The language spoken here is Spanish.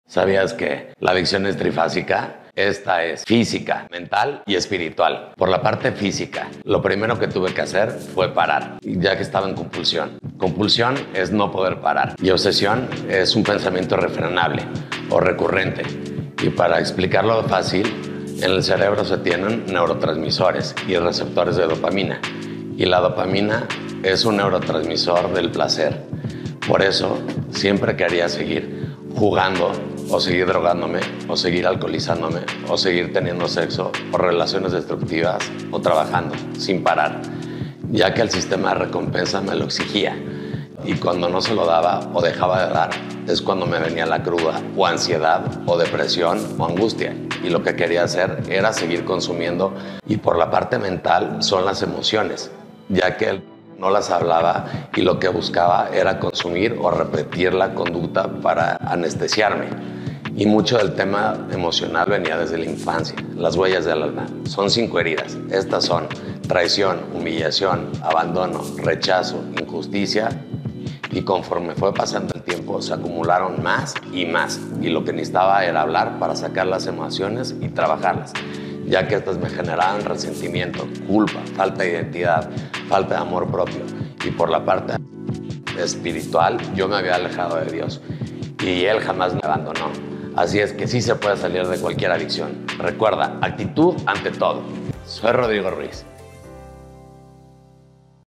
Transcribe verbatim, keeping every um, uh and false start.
¿Sabías que la adicción es trifásica? Esta es física, mental y espiritual. Por la parte física, lo primero que tuve que hacer fue parar, ya que estaba en compulsión. Compulsión es no poder parar y obsesión es un pensamiento irrefrenable o recurrente. Y para explicarlo fácil, en el cerebro se tienen neurotransmisores y receptores de dopamina. Y la dopamina es un neurotransmisor del placer. Por eso, siempre quería seguir jugando, o seguir drogándome, o seguir alcoholizándome, o seguir teniendo sexo, o relaciones destructivas, o trabajando, sin parar, ya que el sistema de recompensa me lo exigía. Y cuando no se lo daba o dejaba de dar, es cuando me venía la cruda, o ansiedad, o depresión, o angustia. Y lo que quería hacer era seguir consumiendo. Y por la parte mental son las emociones, ya que él no las hablaba y lo que buscaba era consumir o repetir la conducta para anestesiarme. Y mucho del tema emocional venía desde la infancia. Las huellas del alma son cinco heridas. Estas son traición, humillación, abandono, rechazo, injusticia. Y conforme fue pasando el tiempo, se acumularon más y más. Y lo que necesitaba era hablar para sacar las emociones y trabajarlas, ya que estas me generaban resentimiento, culpa, falta de identidad, falta de amor propio. Y por la parte espiritual, yo me había alejado de Dios y Él jamás me abandonó. Así es que sí se puede salir de cualquier adicción. Recuerda, actitud ante todo. Soy Rodrigo Ruiz.